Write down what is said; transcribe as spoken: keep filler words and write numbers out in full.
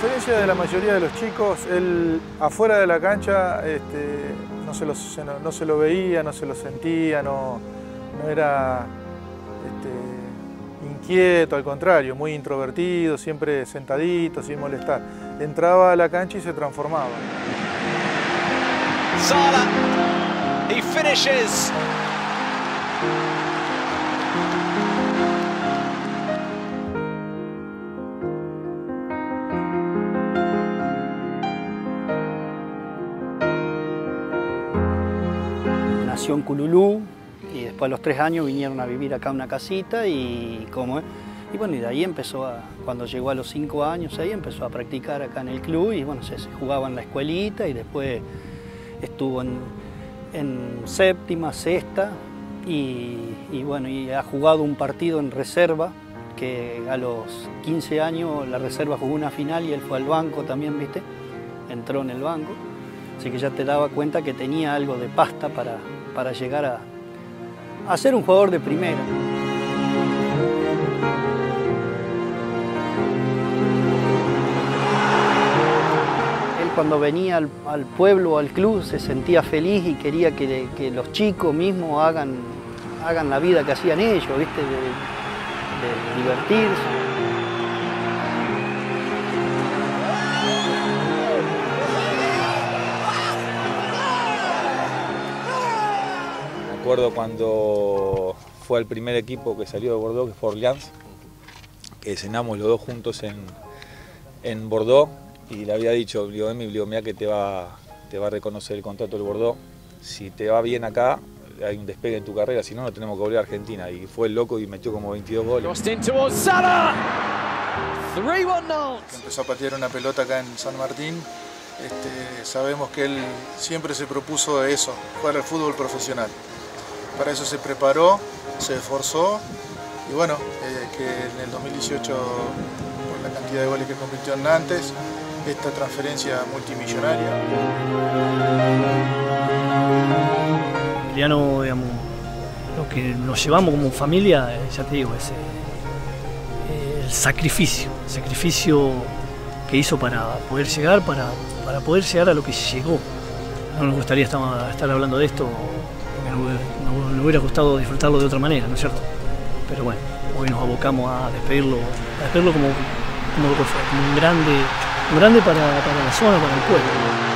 diferencia de la mayoría de los chicos, él afuera de la cancha este, no, se lo, no, no se lo veía, no se lo sentía, no, no era este, inquieto, al contrario, muy introvertido, siempre sentadito, sin molestar. Entraba a la cancha y se transformaba. Salah, he finishes. Nació en Cululú y después a los tres años vinieron a vivir acá a una casita y como y bueno, y de ahí empezó a, cuando llegó a los cinco años ahí empezó a practicar acá en el club y bueno, se, se jugaba en la escuelita y después estuvo en, en séptima, sexta y, y bueno, y ha jugado un partido en reserva que a los quince años la reserva jugó una final y él fue al banco también, ¿viste? Entró en el banco, así que ya te daba cuenta que tenía algo de pasta para, para llegar a, a ser un jugador de primera. Él cuando venía al, al pueblo, al club, se sentía feliz y quería que, que los chicos mismos hagan, hagan la vida que hacían ellos, ¿viste? De, de divertirse. Me acuerdo cuando fue el primer equipo que salió de Bordeaux, que fue Orleans, que cenamos los dos juntos en, en Bordeaux y le había dicho, digo, Emi, digo, mira que te va, te va a reconocer el contrato del Bordeaux, si te va bien acá, hay un despegue en tu carrera, si no, no tenemos que volver a Argentina. Y fue el loco y metió como veintidós goles. Empezó a patear una pelota acá en San Martín. Este, sabemos que él siempre se propuso eso, jugar al fútbol profesional. Para eso se preparó, se esforzó y bueno, eh, que en el dos mil dieciocho, por la cantidad de goles que convirtió en Nantes, esta transferencia multimillonaria. Emiliano, digamos, lo que nos llevamos como familia, ya te digo, es eh, el sacrificio, el sacrificio que hizo para poder llegar, para, para poder llegar a lo que llegó. No nos gustaría estar, estar hablando de esto, nos, nos hubiera gustado disfrutarlo de otra manera, ¿no es cierto? Pero bueno, hoy nos abocamos a despedirlo, a despedirlo como, como lo que fue, como un grande, un grande para, para la zona, para el pueblo.